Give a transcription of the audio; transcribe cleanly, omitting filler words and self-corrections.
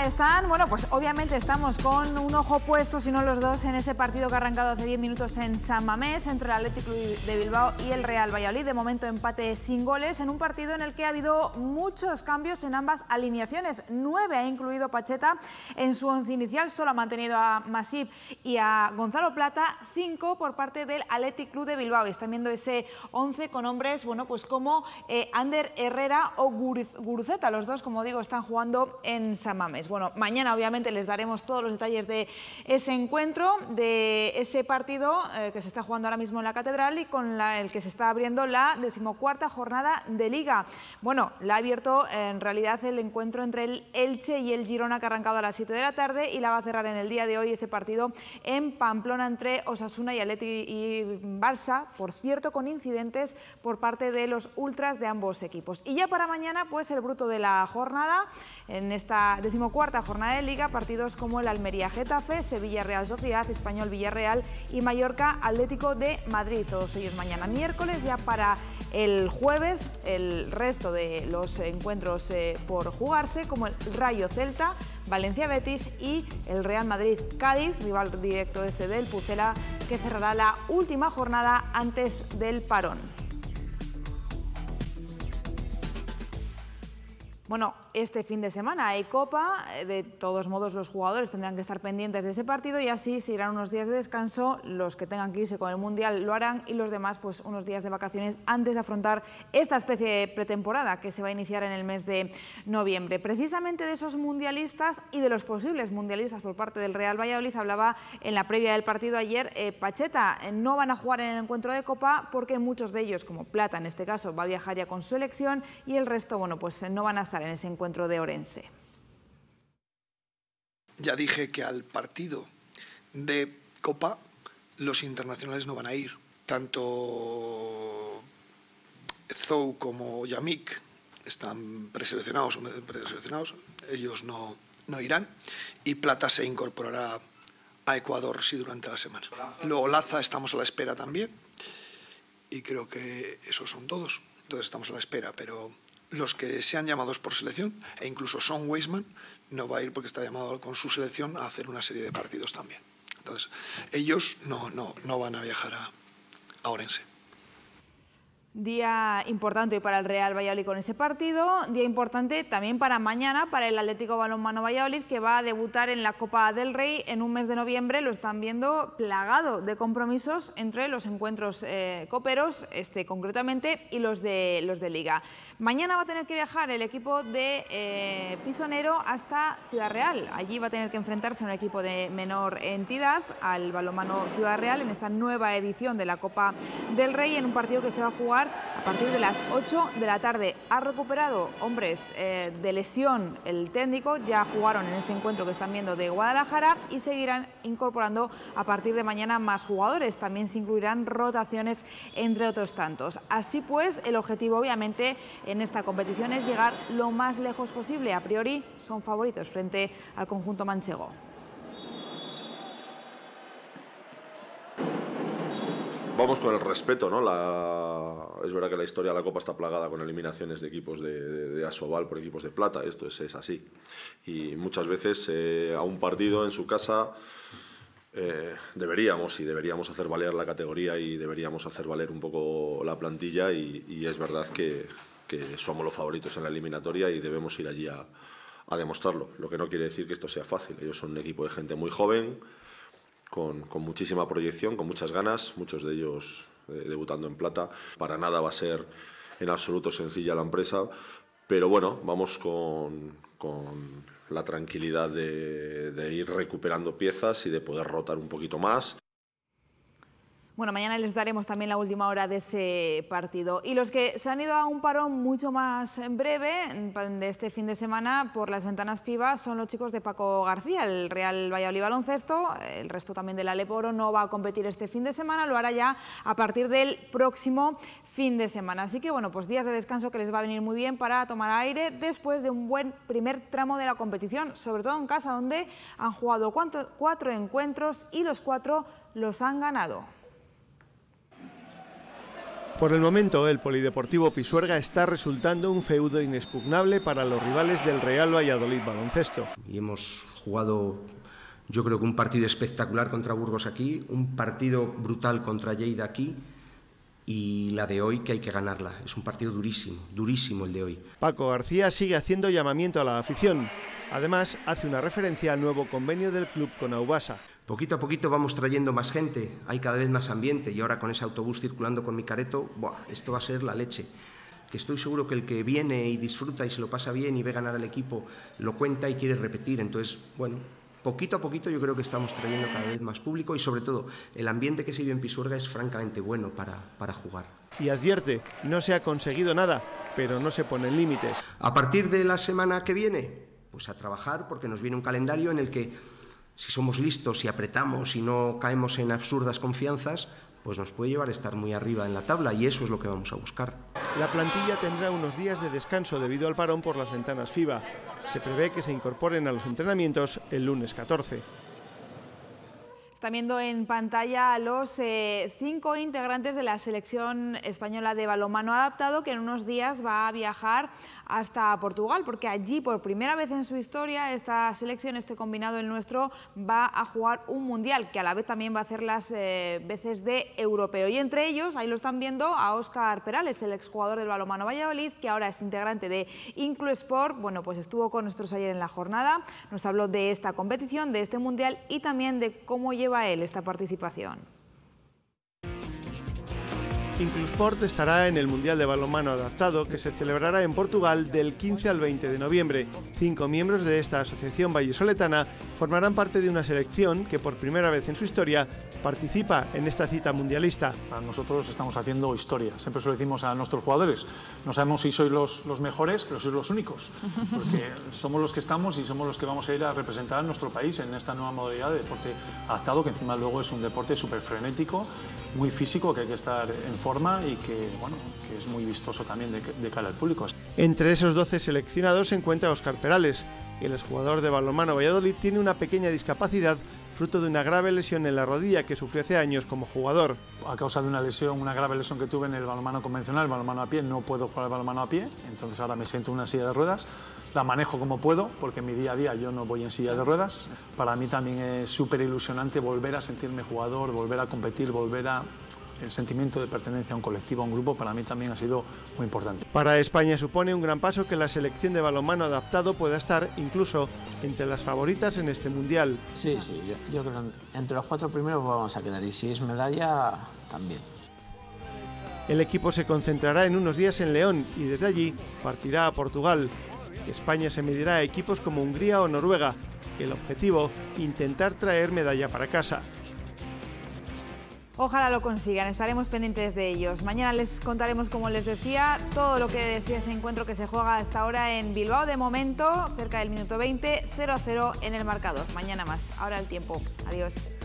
están, bueno, pues obviamente estamos con un ojo puesto, si no los dos, en ese partido que ha arrancado hace 10 minutos en San Mamés entre el Athletic Club de Bilbao y el Real Valladolid. De momento empate sin goles en un partido en el que ha habido muchos cambios en ambas alineaciones. 9 ha incluido Pacheta en su once inicial, solo ha mantenido a Masip y a Gonzalo Plata. 5 por parte del Athletic Club de Bilbao. Están viendo ese 11 con hombres, bueno, pues como Ander Herrera o Guruceta. Los dos, como digo, están jugando en San Mamés. Bueno, mañana obviamente les daremos todos los detalles de ese encuentro, de ese partido que se está jugando ahora mismo en la Catedral y con el que se está abriendo la 14ª jornada de Liga. Bueno, la ha abierto en realidad el encuentro entre el Elche y el Girona, que ha arrancado a las 7 de la tarde, y la va a cerrar en el día de hoy ese partido en Pamplona entre Osasuna y Athletic y Barça, por cierto con incidentes por parte de los ultras de ambos equipos. Y ya para mañana, pues el bruto de la jornada, en esta 14ª jornada de Liga, partidos como el Almería-Getafe, Sevilla-Real Sociedad, Español-Villarreal y Mallorca-Atlético de Madrid. Todos ellos mañana miércoles. Ya para el jueves, el resto de los encuentros por jugarse, como el Rayo-Celta, Valencia-Betis y el Real Madrid-Cádiz, rival directo del Pucela, que cerrará la última jornada antes del parón. Bueno, este fin de semana hay Copa, de todos modos los jugadores tendrán que estar pendientes de ese partido y así se irán unos días de descanso. Los que tengan que irse con el Mundial lo harán y los demás pues unos días de vacaciones antes de afrontar esta especie de pretemporada que se va a iniciar en el mes de noviembre. Precisamente de esos mundialistas y de los posibles mundialistas por parte del Real Valladolid hablaba en la previa del partido ayer Pacheta. No van a jugar en el encuentro de Copa porque muchos de ellos, como Plata en este caso, va a viajar ya con su selección y el resto, bueno, pues no van a estar en ese encuentro de Orense. Ya dije que al partido de Copa los internacionales no van a ir. Tanto Zou como Yamik están preseleccionados, ellos no irán, y Plata se incorporará a Ecuador sí durante la semana. Luego Laza estamos a la espera también y creo que esos son todos. Entonces estamos a la espera, pero los que sean llamados por selección, e incluso Son Weisman no va a ir porque está llamado con su selección a hacer una serie de partidos también. Entonces, ellos no van a viajar a Orense. Día importante hoy para el Real Valladolid con ese partido, día importante también para mañana para el Atlético Balonmano Valladolid, que va a debutar en la Copa del Rey en un mes de noviembre. Lo están viendo plagado de compromisos entre los encuentros coperos, concretamente, y los de Liga. Mañana va a tener que viajar el equipo de Pisonero hasta Ciudad Real. Allí va a tener que enfrentarse a un equipo de menor entidad, al Balonmano Ciudad Real, en esta nueva edición de la Copa del Rey, en un partido que se va a jugar a partir de las 8 de la tarde. Ha recuperado hombres de lesión el técnico, ya jugaron en ese encuentro que están viendo de Guadalajara y seguirán incorporando a partir de mañana más jugadores. También se incluirán rotaciones, entre otros tantos. Así pues, el objetivo obviamente en esta competición es llegar lo más lejos posible. A priori son favoritos frente al conjunto manchego. Vamos con el respeto, ¿no? Es verdad que la historia de la Copa está plagada con eliminaciones de equipos de Asobal por equipos de plata, esto es así. Y muchas veces a un partido en su casa deberíamos hacer valer la categoría y deberíamos hacer valer un poco la plantilla y es verdad que somos los favoritos en la eliminatoria y debemos ir allí a demostrarlo. Lo que no quiere decir que esto sea fácil. Ellos son un equipo de gente muy joven, con muchísima proyección, con muchas ganas, muchos de ellos debutando en plata. Para nada va a ser en absoluto sencilla la empresa, pero bueno, vamos con la tranquilidad de ir recuperando piezas y de poder rotar un poquito más. Bueno, mañana les daremos también la última hora de ese partido. Y los que se han ido a un parón mucho más breve de este fin de semana por las ventanas FIBA son los chicos de Paco García, el Real Valladolid Baloncesto. El resto también del Aleporo no va a competir este fin de semana, lo hará ya a partir del próximo fin de semana. Así que bueno, pues días de descanso que les va a venir muy bien para tomar aire después de un buen primer tramo de la competición, sobre todo en casa, donde han jugado 4 encuentros y los 4 los han ganado. Por el momento, el Polideportivo Pisuerga está resultando un feudo inexpugnable para los rivales del Real Valladolid Baloncesto. Y hemos jugado, yo creo que un partido espectacular contra Burgos aquí, un partido brutal contra Lleida aquí, y la de hoy que hay que ganarla. Es un partido durísimo, durísimo el de hoy. Paco García sigue haciendo llamamiento a la afición. Además, hace una referencia al nuevo convenio del club con Aubasa. Poquito a poquito vamos trayendo más gente, hay cada vez más ambiente, y ahora con ese autobús circulando con mi careto, ¡buah!, esto va a ser la leche. Que estoy seguro que el que viene y disfruta y se lo pasa bien y ve ganar al equipo, lo cuenta y quiere repetir. Entonces, bueno, poquito a poquito yo creo que estamos trayendo cada vez más público, y sobre todo el ambiente que se vive en Pisuerga es francamente bueno para jugar. Y advierte, no se ha conseguido nada, pero no se ponen límites. A partir de la semana que viene, pues a trabajar, porque nos viene un calendario en el que, si somos listos y apretamos y no caemos en absurdas confianzas, pues nos puede llevar a estar muy arriba en la tabla, y eso es lo que vamos a buscar. La plantilla tendrá unos días de descanso debido al parón por las ventanas FIBA. Se prevé que se incorporen a los entrenamientos el lunes 14. Están viendo en pantalla a los 5 integrantes de la selección española de balonmano adaptado, que en unos días va a viajar hasta Portugal, porque allí por primera vez en su historia esta selección, este combinado el nuestro, va a jugar un mundial, que a la vez también va a hacer las veces de europeo. Y entre ellos, ahí lo están viendo, a Óscar Perales, el exjugador del balonmano Valladolid, que ahora es integrante de Inclusport. Bueno, pues estuvo con nosotros ayer en la jornada, nos habló de esta competición, de este mundial y también de cómo lleva él esta participación. Inclusport estará en el Mundial de Balonmano Adaptado, que se celebrará en Portugal del 15 al 20 de noviembre. 5 miembros de esta asociación vallisoletana formarán parte de una selección que por primera vez en su historia participa en esta cita mundialista. Nosotros estamos haciendo historia, siempre se lo decimos a nuestros jugadores. No sabemos si sois los mejores, pero sois los únicos, porque somos los que estamos y somos los que vamos a ir a representar a nuestro país en esta nueva modalidad de deporte adaptado, que encima luego es un deporte súper frenético, muy físico, que hay que estar en forma y que, bueno, que es muy vistoso también de cara al público. Entre esos 12 seleccionados se encuentra Óscar Perales. El exjugador de balonmano Valladolid tiene una pequeña discapacidad fruto de una grave lesión en la rodilla que sufrió hace años como jugador. A causa de una lesión, una grave lesión que tuve en el balonmano convencional, el balonmano a pie, no puedo jugar al balonmano a pie, entonces ahora me siento en una silla de ruedas, la manejo como puedo, porque en mi día a día yo no voy en silla de ruedas. Para mí también es súper ilusionante volver a sentirme jugador, volver a competir, volver a... El sentimiento de pertenencia a un colectivo, a un grupo, para mí también ha sido muy importante. Para España supone un gran paso que la selección de balonmano adaptado pueda estar incluso entre las favoritas en este mundial. Sí, yo creo que entre los 4 primeros vamos a quedar, y si es medalla, también. El equipo se concentrará en unos días en León y desde allí partirá a Portugal. España se medirá a equipos como Hungría o Noruega. El objetivo, intentar traer medalla para casa. Ojalá lo consigan, estaremos pendientes de ellos. Mañana les contaremos, como les decía, todo lo que decía ese encuentro que se juega hasta ahora en Bilbao. De momento, cerca del minuto 20, 0-0 en el marcador. Mañana más. Ahora el tiempo. Adiós.